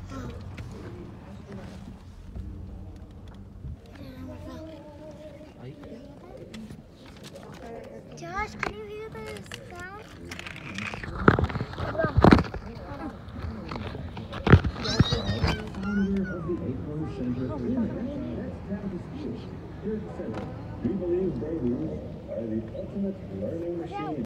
Josh, can you hear the sound? We believe babies are the ultimate learning machine.